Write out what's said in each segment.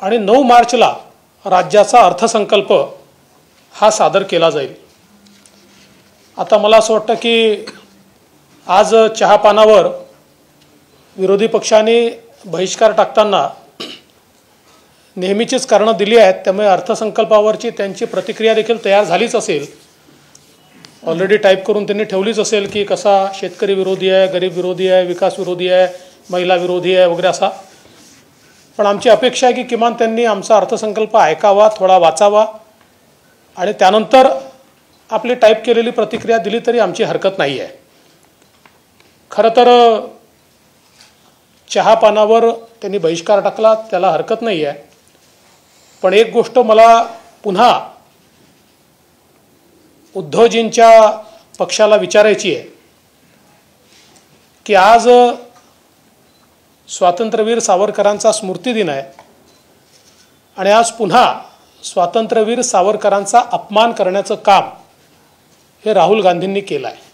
आणि 9 मार्चला राज्याचा अर्थसंकल्प हा सादर केला जाईल। आता मला असं वाटतं की आज चहापानावर विरोधी पक्षांनी बहिष्कार टाकताना नेहमीचीच कारणं दिली आहेत, त्यामुळे अर्थसंकल्पावरची त्यांची प्रतिक्रिया देखील तयार झालीच असेल। ऑलरेडी टाईप करून त्यांनी ठेवलीच असेल की कसा शेतकरी विरोधी आहे, गरीब विरोधी आहे, विकास विरोधी आहे, महिला विरोधी आहे वगैरे असा। पण आमची अपेक्षा आहे की किमान त्यांनी आमचा अर्थसंकल्प ऐकावा, थोडा वाचावा आणि त्यानंतर आपली टाईप केलेली प्रतिक्रिया दिली तरी आमची हरकत नाही आहे। खरं तर चहापानावर त्यांनी बहिष्कार टाकला त्याला हरकत नाही आहे, पण एक गोष्ट मला पुन्हा उद्धवजींच्या पक्षाला विचारायची आहे की आज स्वातंत्र्यवीर सावरकरांचा स्मृतिदिन आहे आणि आज पुन्हा स्वातंत्र्यवीर सावरकरांचा अपमान करण्याचं काम हे राहुल गांधींनी केलं आहे।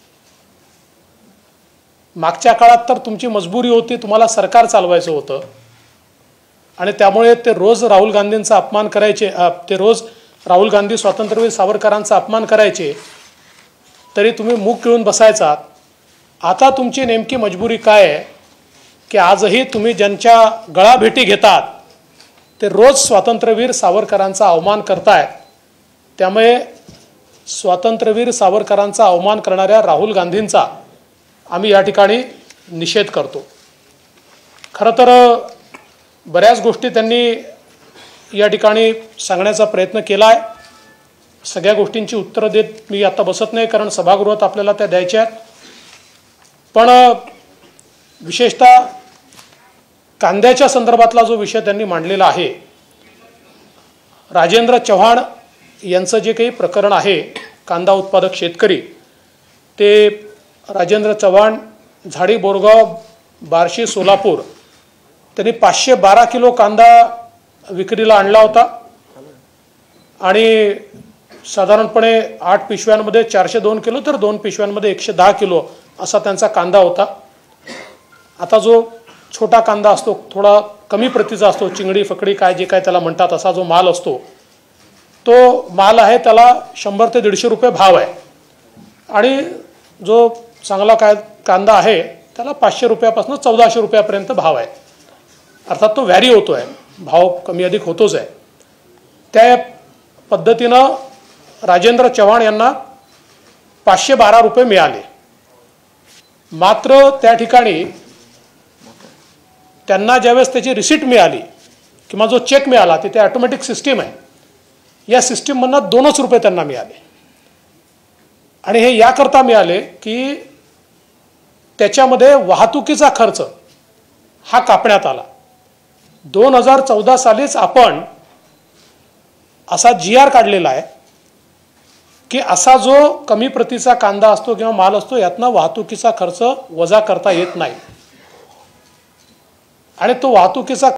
मागच्या काळात तर तुमची मजबुरी होती, तुम्हाला सरकार चालवायचं होतं आणि त्यामुळे ते रोज राहुल गांधींचा अपमान करायचे, ते रोज राहुल गांधी स्वातंत्र्यवीर सावरकरांचा अपमान करायचे तरी तुम्ही मूग गिळून बसायचात। आता तुमची नेमकी मजबुरी काय आहे की आजही तुम्ही ज्यांच्या गळाभेटी घेतात ते रोज स्वातंत्र्यवीर सावरकरांचा अवमान करतायत। त्यामुळे स्वातंत्र्यवीर सावरकरांचा अवमान करणाऱ्या राहुल गांधींचा आम्ही या ठिकाणी निषेध करतो। खरं तर बऱ्याच गोष्टी त्यांनी या ठिकाणी सांगण्याचा प्रयत्न केला आहे। सगळ्या गोष्टींची उत्तरं देत मी आता बसत नाही, कारण सभागृहात आपल्याला त्या द्यायच्या आहेत। पण विशेषतः कांद्याच्या संदर्भातला जो विषय त्यांनी मांडलेला आहे, राजेंद्र चव्हाण यांचं जे काही प्रकरण आहे, कांदा उत्पादक शेतकरी, ते राजेंद्र चव्हाण, झाडी, बोरगाव, बार्शी, सोलापूर, त्यांनी 512 किलो कांदा विक्रीला आणला होता आणि साधारणपणे 8 पिशव्यांमध्ये 402 किलो तर 2 पिशव्यांमध्ये 110 किलो असा त्यांचा कांदा होता। आता जो छोटा कांदा असतो, थोडा कमी प्रतीचा असतो, चिंगडी फकडी काय जे काय त्याला म्हणतात, असा जो माल असतो तो माल आहे त्याला 100 ते 150 रुपये भाव आहे आणि जो चांगला कांदा आहे त्याला 500 रुपयापासून 1400 रुपयापर्यंत भाव आहे। अर्थात तो व्हॅरी होतो आहे, भाव कमी अधिक होतोच आहे। त्या पद्धतीनं राजेंद्र चव्हाण यांना 512 रुपये मिळाले। मात्र त्या ठिकाणी त्यांना ज्यावेळेस त्याची रिसीट मिळाली किंवा जो चेक मिळाला, तिथे ऑटोमॅटिक सिस्टीम आहे, या सिस्टीममधनं 2च रुपये त्यांना मिळाले आणि हे याकरता मिळाले की त्याच्यामध्ये वाहतुकीचा खर्च हा कापण्यात आला। 2014 सालीच आपण असा GR काढलेला आहे की असा जो कमी प्रतीचा कांदा असतो किंवा माल असतो यातनं वाहतुकीचा खर्च वजा करता येत नाही आणि तो वाहतुकीचा